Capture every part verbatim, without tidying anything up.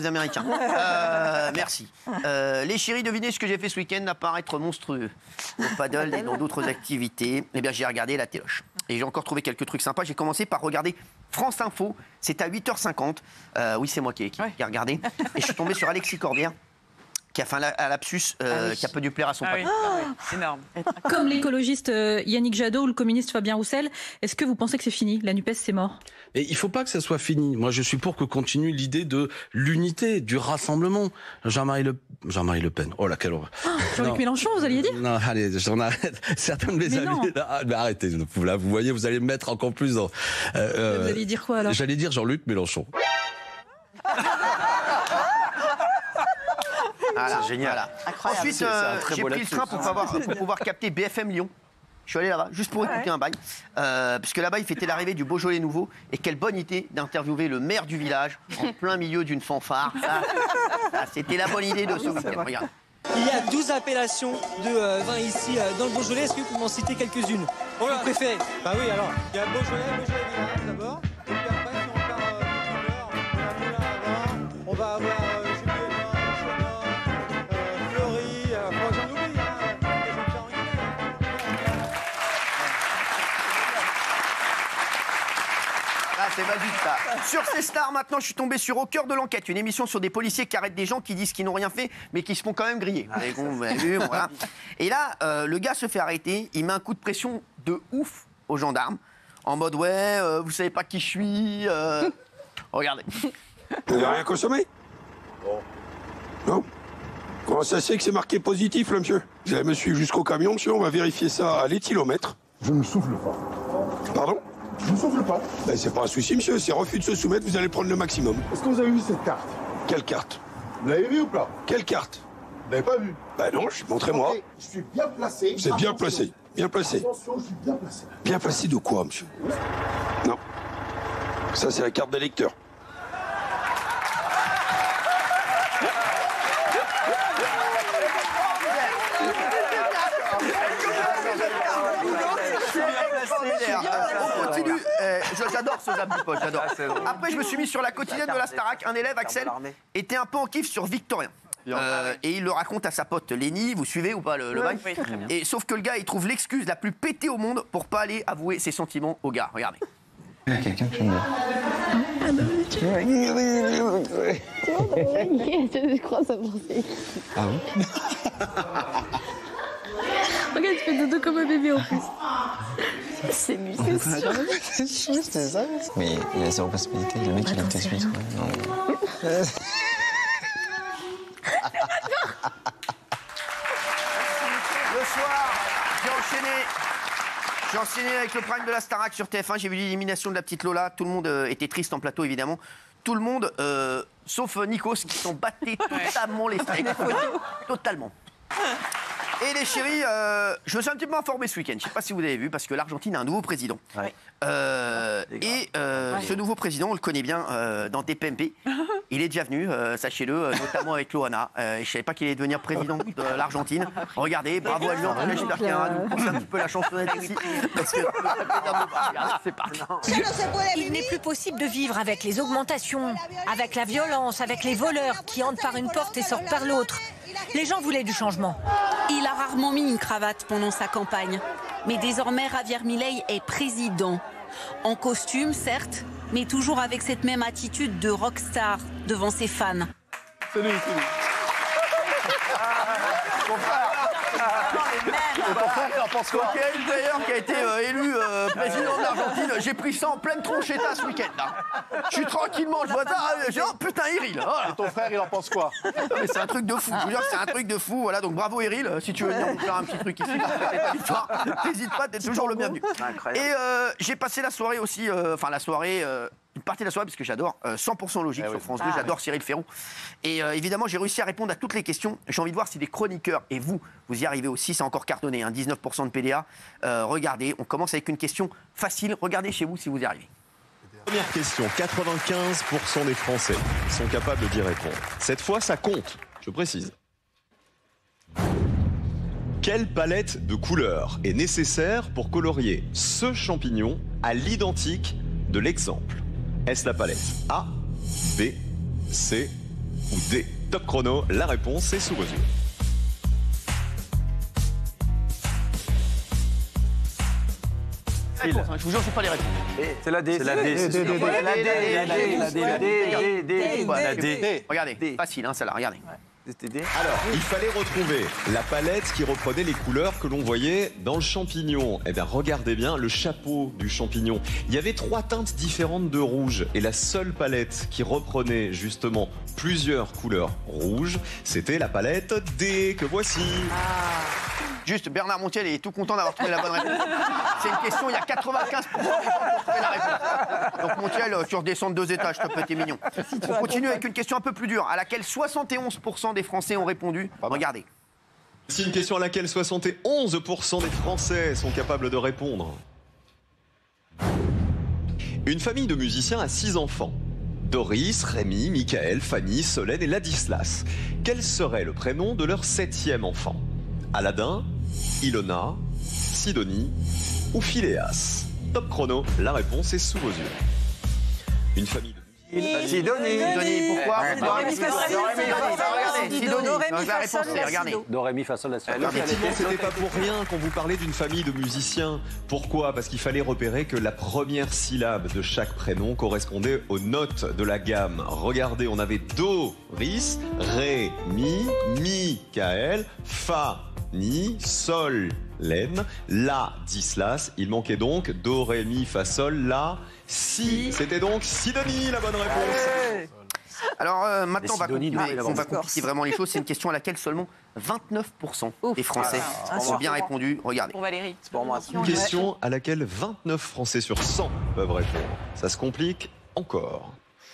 les Américains. Euh, merci. Euh, les chéris, devinez ce que j'ai fait ce week-end à part être monstrueux. Au paddle et dans d'autres activités. Eh bien, j'ai regardé la téloche. Et j'ai encore trouvé quelques trucs sympas. J'ai commencé par regarder France Info. C'est à huit heures cinquante. Euh, oui, c'est moi qui, qui, ouais. qui ai regardé. Et je suis tombé sur Alexis Corbière, qui a fait un, un lapsus euh, ah oui. qui a peu dû plaire à son ah papa. Oui. Oh énorme. Comme l'écologiste euh, Yannick Jadot ou le communiste Fabien Roussel, est-ce que vous pensez que c'est fini? La NUPES, c'est mort? Et il ne faut pas que ça soit fini. Moi, je suis pour que continue l'idée de l'unité, du rassemblement. Jean-Marie Le... Jean-Marie Le Pen. Oh là, quelle horreur. Oh, Jean-Luc Mélenchon, vous alliez dire? Non, allez, j'en arrête. Certains de mes mais amis... Là, mais arrêtez, là, vous voyez, vous allez me mettre encore plus dans... Euh, vous alliez dire quoi, alors? J'allais dire Jean-Luc Mélenchon. Voilà, c'est génial. Voilà. Incroyable. Ensuite, euh, j'ai pris le train pour pouvoir, pour pouvoir capter B F M Lyon. Je suis allé là-bas, juste pour écouter ouais. un bail. Euh, puisque là-bas, il fêtait l'arrivée du Beaujolais nouveau. Et quelle bonne idée d'interviewer le maire du village en plein milieu d'une fanfare. Ça, ça, c'était la bonne idée de ce week-end. Regarde. Il y a douze appellations de euh, vin ici euh, dans le Beaujolais. Est-ce que vous pouvez m'en citer quelques-unes? Oh, vous préférez? Bah oui, alors, il y a Beaujolais, Beaujolais village d'abord. Et puis après, si on part euh, du Nord, on va avoir euh, Ah, c'est magique ça. Sur ces stars, maintenant, je suis tombé sur Au cœur de l'enquête, une émission sur des policiers qui arrêtent des gens qui disent qu'ils n'ont rien fait, mais qui se font quand même griller. Vous avez vu, voilà. Et là, euh, le gars se fait arrêter, il met un coup de pression de ouf aux gendarmes, en mode ouais, euh, vous savez pas qui je suis. Euh... Regardez. Vous n'avez rien consommé? Non. Non? Comment ça se fait que c'est marqué positif, là, monsieur? Vous allez me suivre jusqu'au camion, monsieur, on va vérifier ça à l'éthylomètre. Je ne souffle pas. Pardon? Je ne souffle pas. Ben, c'est pas un souci, monsieur. C'est refus de se soumettre, vous allez prendre le maximum. Est-ce que vous avez vu cette carte? Quelle carte? Vous l'avez vu ou pas? Quelle carte? Vous l'avez pas vu? Ben non, montrez-moi. Okay, je suis bien placé. C'est bien placé. Bien placé. Attention, je suis bien placé. Bien placé de quoi, monsieur? Non. Ça, c'est la carte d'électeur. On continue. Euh, j'adore ce zap du pote, j'adore. Après, je me suis mis sur la quotidienne de la Starac. Un élève, Axel, était un peu en kiff sur Victorien. Euh, et il le raconte à sa pote Lénie. Vous suivez ou pas le, le bail? Et sauf que le gars, il trouve l'excuse la plus pétée au monde pour pas aller avouer ses sentiments au gars. Regardez. Il y a quelqu'un qui me dit. Ah non, mais tu vois. Oui, oui, oui. Je crois ça pensait. Ah oui? Regarde, tu fais dodo comme un bébé en plus. C'est lui, c'est sûr. C'est sûr, c'était ça. Mais il y a zéro possibilité. Le mec, il a peut-être suite. Non. Le soir, j'ai enchaîné. J'ai enchaîné avec le prime de la Starac sur T F un. J'ai vu l'élimination de la petite Lola. Tout le monde euh, était triste en plateau, évidemment. Tout le monde, euh, sauf Nikos, qui s'en battait totalement les steaks. Totalement. Et les chéris, euh, je me suis un petit peu informé ce week-end. Je ne sais pas si vous avez vu, parce que l'Argentine a un nouveau président. Ouais. Euh, et euh, ouais. ce nouveau président, on le connaît bien euh, dans T P M P. Il est déjà venu, euh, sachez-le, euh, notamment avec Loana. Euh, je ne savais pas qu'il allait devenir président de l'Argentine. Regardez, bravo à lui. J'espère qu'il y aura nous penser un petit peu la chansonnette ici. Parce que c'est parti. Il n'est plus possible de vivre avec les augmentations, avec la violence, avec les voleurs qui entrent par une porte et sortent par l'autre. Les gens voulaient du changement. Il a rarement mis une cravate pendant sa campagne. Mais désormais, Javier Milei est président. En costume, certes, mais toujours avec cette même attitude de rockstar devant ses fans. C'est lui, c'est lui. Mon frère, ton frère, il en pense quoi? D'ailleurs, qui a été euh, élu euh, président de l'Argentine, j'ai pris ça en pleine tronchetta ce week-end. Je suis tranquillement, je vois ça, j'ai oh putain, Eril. Voilà. Et ton frère, il en pense quoi? Mais c'est un truc de fou, je vous jure que c'est un truc de fou. Voilà, donc bravo Eril, si tu veux venir nous faire un petit truc ici, n'hésite pas, t'es toujours le bienvenu. Et euh, j'ai passé la soirée aussi, euh, enfin la soirée. Euh, Une partie de la soirée, parce que j'adore euh, cent pour cent logique eh sur oui. France deux, ah, j'adore oui. Cyril Ferron. Et euh, évidemment, j'ai réussi à répondre à toutes les questions. J'ai envie de voir si des chroniqueurs, et vous, vous y arrivez aussi, c'est encore cartonné, hein, dix-neuf pour cent de P D A. Euh, regardez, on commence avec une question facile. Regardez chez vous si vous y arrivez. Première question, quatre-vingt-quinze pour cent des Français sont capables d'y répondre. Cette fois, ça compte, je précise. Quelle palette de couleurs est nécessaire pour colorier ce champignon à l'identique de l'exemple? Est-ce la palette A, B, C ou D? Top chrono, la réponse est sous vos yeux. Je vous jure, je sais pas les réponses. C'est la D. C'est la D. C'est la D. La D. Regardez, facile, hein, celle-là, regardez. Alors, il fallait retrouver la palette qui reprenait les couleurs que l'on voyait dans le champignon. Eh bien, regardez bien le chapeau du champignon. Il y avait trois teintes différentes de rouge. Et la seule palette qui reprenait justement plusieurs couleurs rouges, c'était la palette D que voici. Juste, Bernard Montiel est tout content d'avoir trouvé la bonne réponse. C'est une question, il y a quatre-vingt-quinze pour cent des gens qui ont trouvé la réponse. Donc Montiel, tu redescends de deux étages, s'il te plaît, t'es mignon. On continue avec une question un peu plus dure, à laquelle soixante et onze pour cent des Français ont répondu. Regardez. C'est une question à laquelle soixante et onze pour cent des Français sont capables de répondre. Une famille de musiciens a six enfants. Doris, Rémi, Michael, Fanny, Solène et Ladislas. Quel serait le prénom de leur septième enfant? Aladin, Ilona, Sidonie ou Phileas? Top chrono, la réponse est sous vos yeux. Une famille de Sidonie. Sidonie, pourquoi? Regardez, Sidonie, la réponse c'est, regardez. Do, ré, mi, fa, sol, la, sol. Effectivement, c'était pas pour rien qu'on vous parlait d'une famille de musiciens. Pourquoi? Parce qu'il fallait repérer que la première syllabe de chaque prénom correspondait aux notes de la gamme. Regardez, on avait Doris, Ré, Mi, Michael, Fa, Ni, Sol, Len, La, Dislas. Il manquait donc Do, Ré, Mi, Fa, Sol, La, Si. C'était donc Sidonie la bonne réponse. Alors euh, maintenant, on va, Sidonie, compliquer, ah, on va compliquer vraiment les choses. C'est une question à laquelle seulement vingt-neuf pour cent des Français Ah, ont bien répondu. Regardez. Pour Valérie. C'est pour moi. Une question à laquelle vingt-neuf Français sur cent peuvent répondre. Ça se complique encore.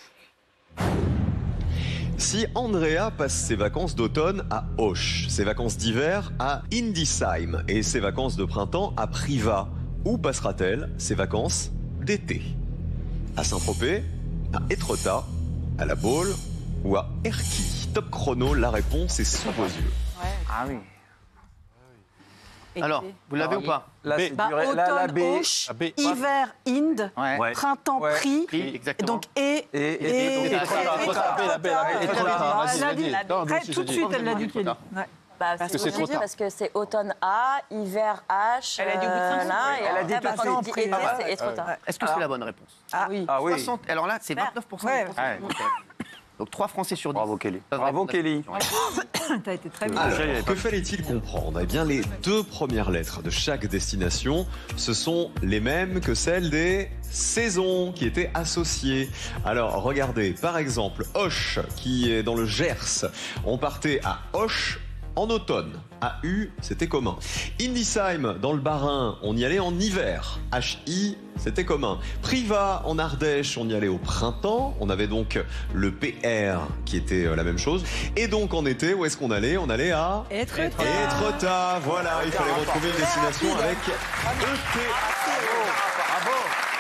Si Andrea passe ses vacances d'automne à Auch, ses vacances d'hiver à Indisheim et ses vacances de printemps à Privas, où passera-t-elle ses vacances d'été? À Saint-Tropez, à Étretat, à La Baule ou à Erquy? Top chrono, la réponse est sous vos yeux. Ah oui. Alors, vous l'avez ou pas? Là, c'est Bah, duré- là, la automne, B. Auch, La B. hiver, Inde, Ouais. printemps, Ouais. prix, Prix, et exactement. donc et... Et- et- et- et- et- Étretat. et- Étretat, Étretat. la B, la B, Elle Étretat. l'a dit, Vas-y, elle l'a dit. vas-y. Non, Très- nous aussi, Tout de j'ai suite, dit. elle l'a dit. Kelly. Ouais. Bah, Parce que c'est c'est trop tard. parce que c'est automne A, hiver H. Elle a dit au bout de cinq euh, secondes. là, et Elle a après, dit bah, tout de quand suite. on dit été, Ah ouais. c'est Étretat. Est-ce que c'est la bonne réponse? Ah oui. Ah oui. soixante Alors là, c'est vingt-neuf pour cent des Ouais. Français. Ouais. Donc trois Français sur dix. Bravo, Kelly. peuvent Bravo, répondre à Kelly. cette question. T'as été très bien. Alors, que fallait-il comprendre? Eh bien, les deux premières lettres de chaque destination, ce sont les mêmes que celles des saisons qui étaient associées. Alors, regardez, par exemple, Auch, qui est dans le Gers. On partait à Auch en automne. A U, c'était commun. Indisheim, dans le Bas-Rhin, on y allait en hiver. H I, c'était commun. Privas, en Ardèche, on y allait au printemps. On avait donc le P R, qui était euh, la même chose. Et donc, en été, où est-ce qu'on allait? On allait à... Étretat. Étretat. Voilà, il fallait retrouver une destination avec E T. Bravo.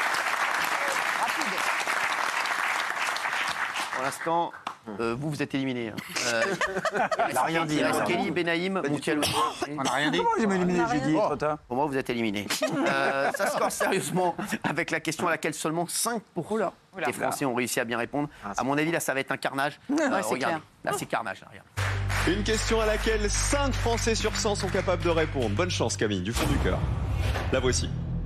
Pour l'instant, euh, vous, vous êtes éliminés. hein. Euh, Elle a rien dit. il reste hein. Kelly, Benaïm, Montiel aussi. On n'a rien dit. Comment j'ai éliminé? J'ai dit Étretat. Pour moi, vous êtes éliminés. Euh, ça score sérieusement avec la question à laquelle seulement cinq pour cent des Français ont réussi à bien répondre. À mon avis, là, ça va être un carnage. Euh, c'est regardez. clair. Là, c'est carnage. Là, regarde. Une question à laquelle cinq Français sur cent sont capables de répondre. Bonne chance, Camille, du fond du cœur. La voici.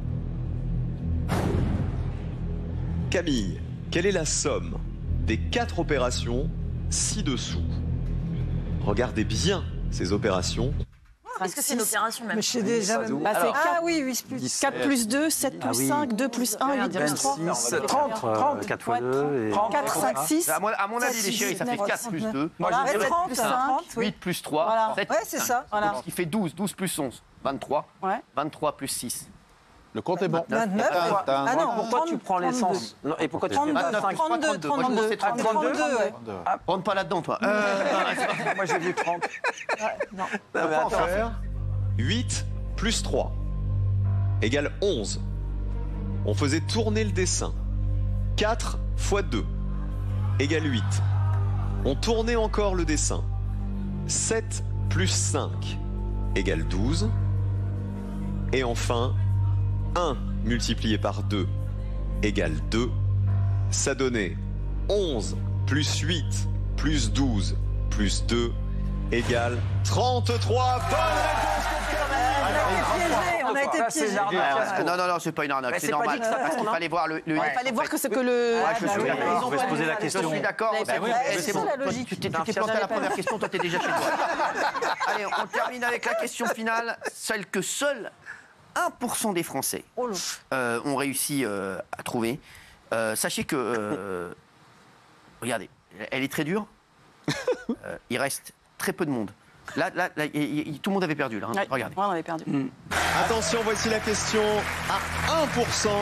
Camille, quelle est la somme des quatre opérations ci-dessous? Regardez bien ces opérations. Est-ce que c'est une opération même? Mais je sais déjà. Sadou. Bah, c'est Alors, quatre, ah oui, huit plus, quatre plus deux, sept plus Ah oui. cinq, deux plus un, huit plus trois. vingt-six, trente, trente. quatre fois deux. Et... quatre, cinq, six. À mon, à mon avis, les chéris, ça fait quatre plus deux. Moi, Voilà, j'ai dit trente, cinq, huit plus trois. Voilà. sept Ouais, plus c'est cinq. ça. Voilà. Donc, ce qui fait douze. douze plus onze. vingt-trois. Ouais. vingt-trois plus six. Le compte est bon. vingt-neuf. Attends, attends. Ah non, Pourquoi tu prends trente-deux. l'essence? Non, et pourquoi tu trente-deux, fais vingt-neuf, trente-deux, trente-deux. Moi, je trente-deux, pensais trente-deux. trente-deux, ouais. Rentre pas là-dedans, toi. Euh, Moi, j'ai dit trente. Non. On va en faire huit plus trois égale onze. On faisait tourner le dessin. quatre fois deux égale huit. On tournait encore le dessin. sept plus cinq égale douze. Et enfin, un multiplié par deux égale deux. Ça donnait onze plus huit plus douze plus deux égale trente-trois. Bonne réponse pour Camille. On a été piégés. Ah, non, non, non, c'est pas une arnaque, Mais c'est c'est pas normal. dit que ça Parce qu'il passe, fallait voir le. le Il F, fallait en voir fait. que c'est que le. Ouais, je Ah, suis bah, d'accord. ils ont On va se poser la question. Je suis d'accord. Mais c'est c'est bon. vrai, Eh, c'est c'est ça, bon. la Toi, logique. Tu t'es Non, tu t'es Pierre, planté à la j'avais pas première vu. question, toi t'es déjà chez toi. Allez, on termine avec la question finale, celle que seul un pour cent des Français euh, ont réussi euh, à trouver. Euh, sachez que. euh, regardez, elle est très dure. Euh, il reste très peu de monde. Là, là, là y- y- y- tout le monde avait perdu. Là, hein. Ouais, Regardez. ouais, on avait perdu. Attention, voici la question à un pour cent.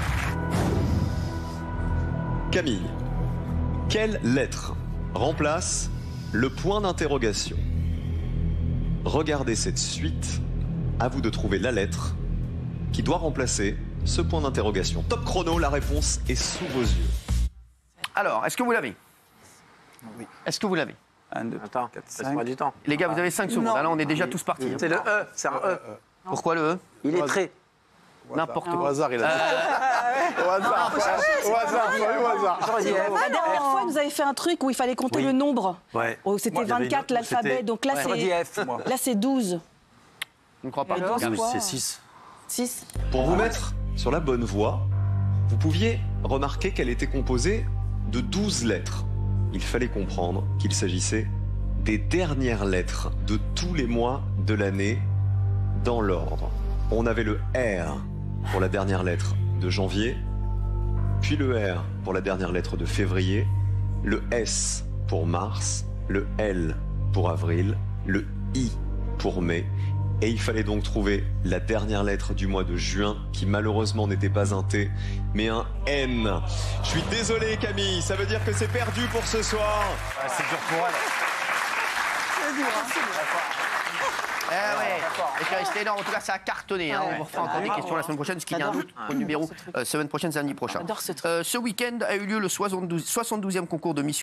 Camille, quelle lettre remplace le point d'interrogation? Regardez cette suite. À vous de trouver la lettre qui doit remplacer ce point d'interrogation. Top chrono, la réponse est sous vos yeux. Alors, est-ce que vous l'avez? Oui. Est-ce que vous l'avez? un, deux, Attends, quatre, ça fera du temps. Les gars, vous avez cinq secondes. Non. Là, on est déjà tous partis. hein. C'est le E, c'est un E. Pourquoi le E? Il est très. N'importe Au quoi. hasard, il a dit. Au hasard, au hasard, au hasard. J'aurais dit F. La dernière fois, ils nous avaient fait un truc où il fallait compter Oui. le nombre. Ouais. Oh, c'était Moi, il y avait vingt-quatre une- l'alphabet. c'était- Donc là, J'aurais dit c'est F, moi. là c'est douze. Je ne crois pas. Le douze, Regarde. quoi. C'est six. six. Pour vous mettre sur la bonne voie, vous pouviez remarquer qu'elle était composée de douze lettres. Il fallait comprendre qu'il s'agissait des dernières lettres de tous les mois de l'année dans l'ordre. On avait le R pour la dernière lettre de janvier, puis le R pour la dernière lettre de février, le S pour mars, le L pour avril, le I pour mai. Et il fallait donc trouver la dernière lettre du mois de juin, qui malheureusement n'était pas un T, mais un N. Je suis désolé Camille, ça veut dire que c'est perdu pour ce soir. C'est dur pour elle. Eh ouais, et puis c'était énorme. En tout cas, ça a cartonné. Hein. On vous refera encore des questions la semaine prochaine, parce qu'il y a un autre numéro euh, semaine prochaine, samedi prochain. J'adore ce truc. Euh, ce week-end a eu lieu le soixante-douzième concours de Miss